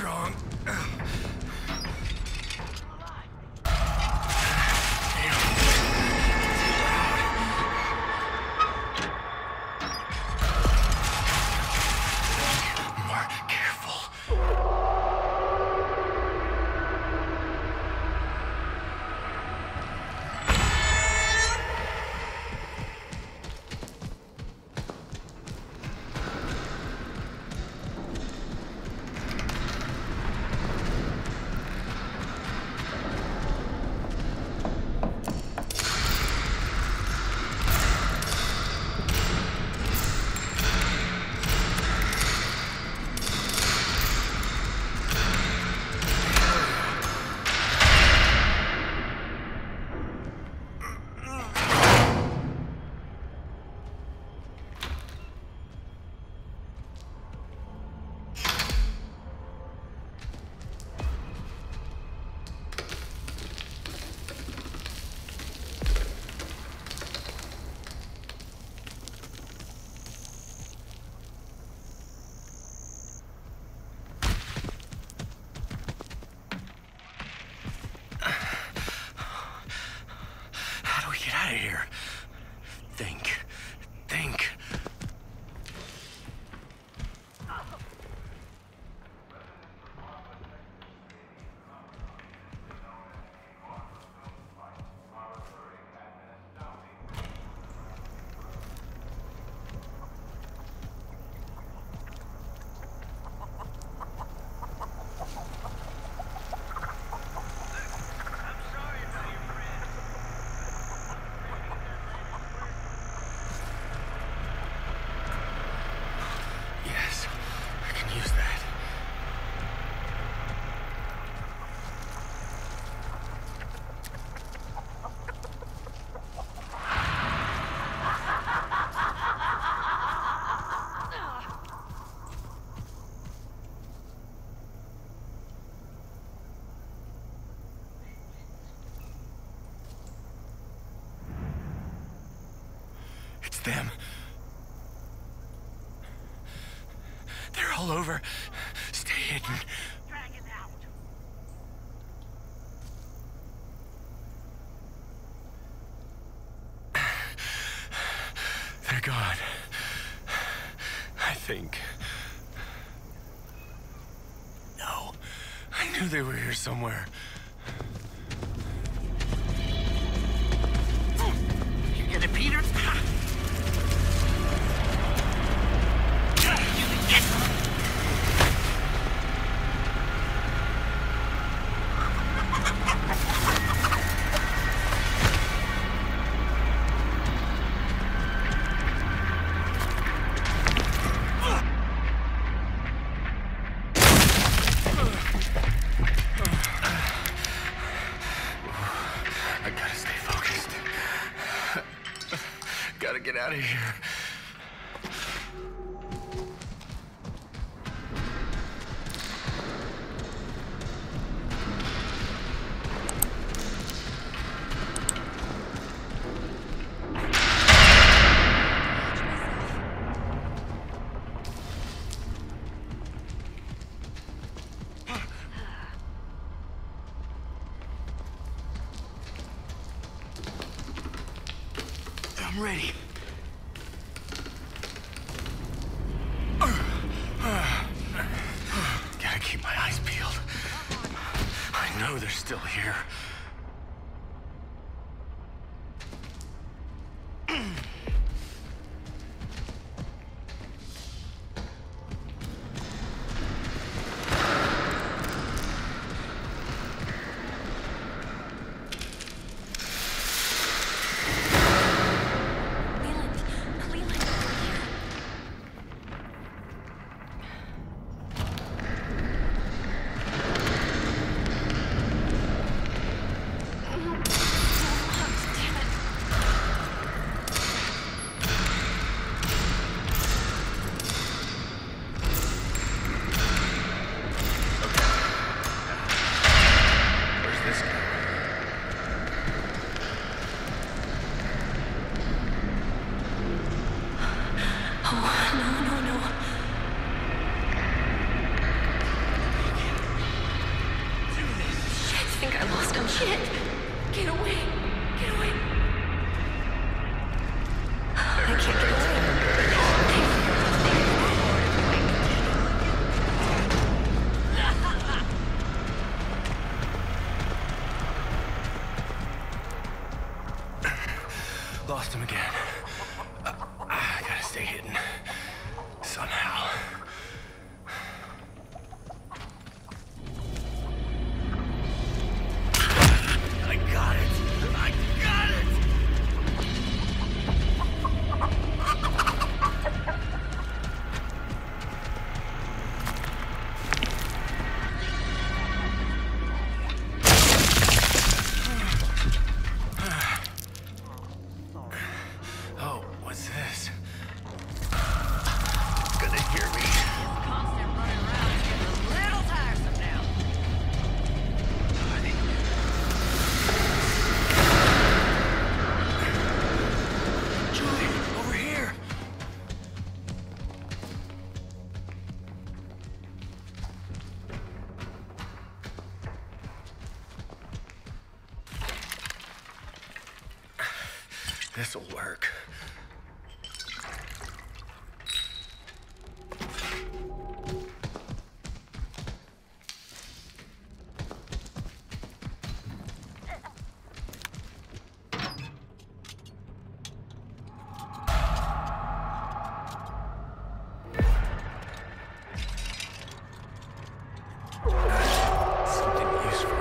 strong. Get out of here. Think. It's them. They're all over. Stay hidden. Drag it out. They're gone. I think. No. I knew they were here somewhere. You get it, Peter? Gotta get out of here. I'm ready. Gotta keep my eyes peeled. I know they're still here. Shit! Get away! Get away! I can't get away. Lost him again. I gotta stay hidden. Somehow. I got it! I got it! Oh, what's this? Gonna hear me. Constant running around is getting a little tiresome now. Julie, over here! This'll work. Something useful.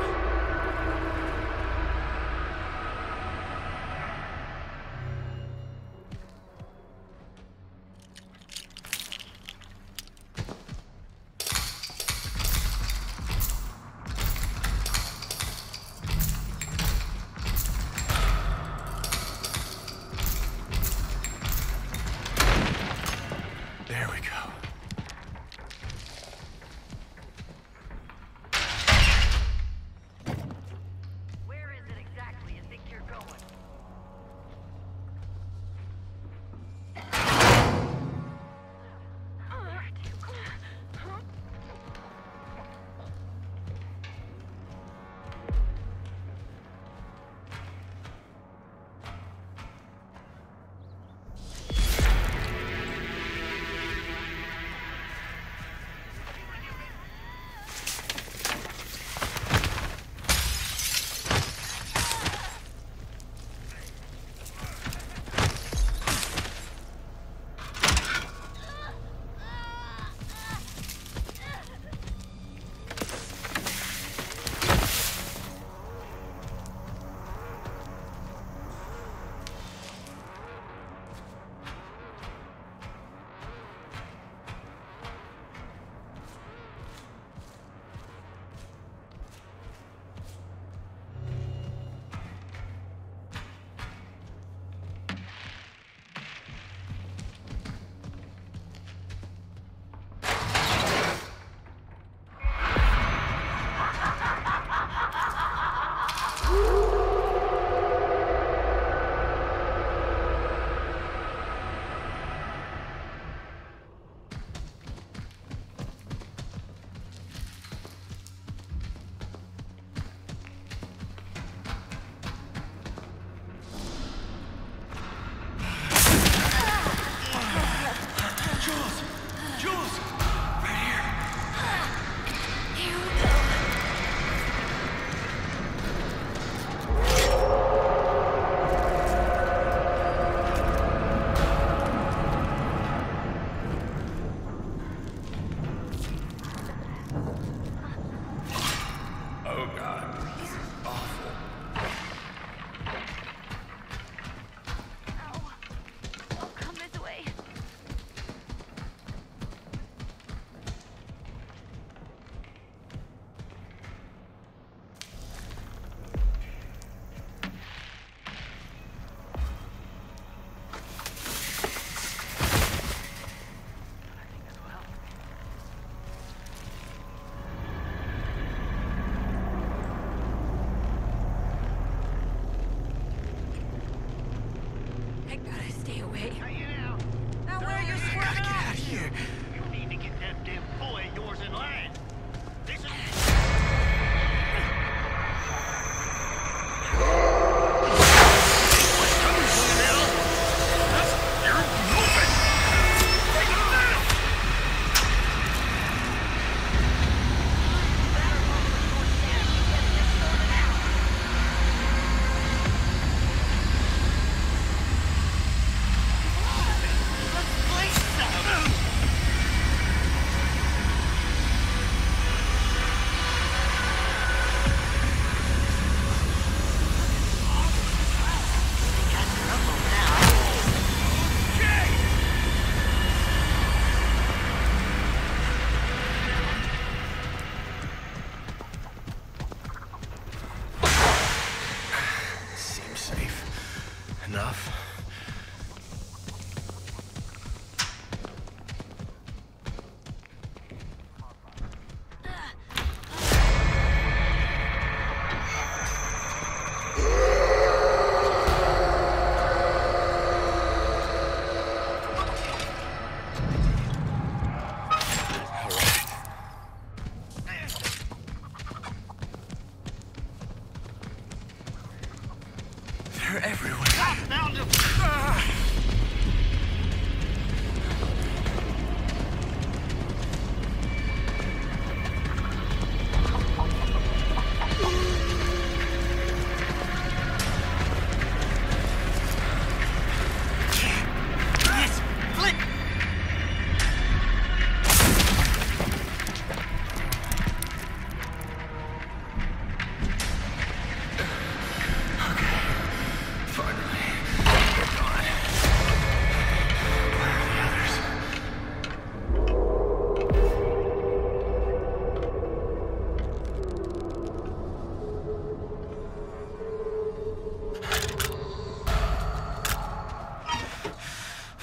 There we go. Where is it exactly you think you're going?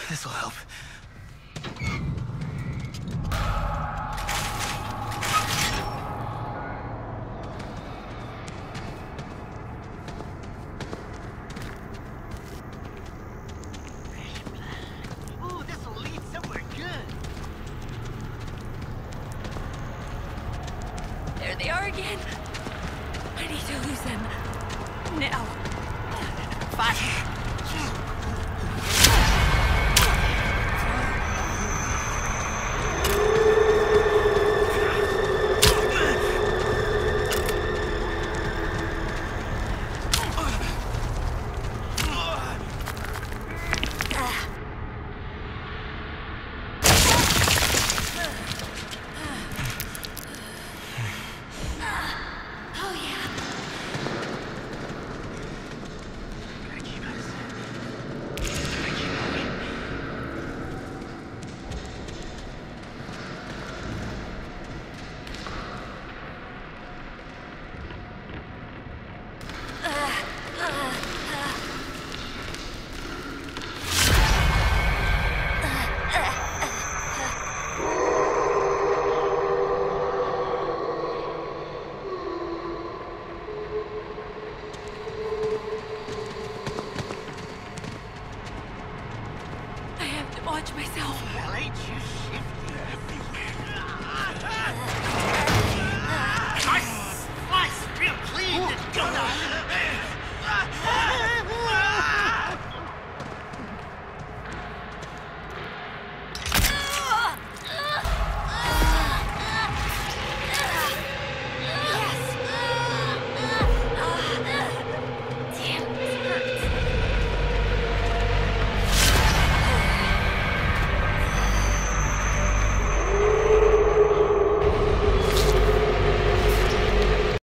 This'll help. Ooh, this'll lead somewhere good. There they are again. I need to lose them. Now. Fine. Oh, yeah. Gotta keep out of sight. Gotta keep moving. I have to watch myself. Well, ain't you shifty? I slice real clean and go down.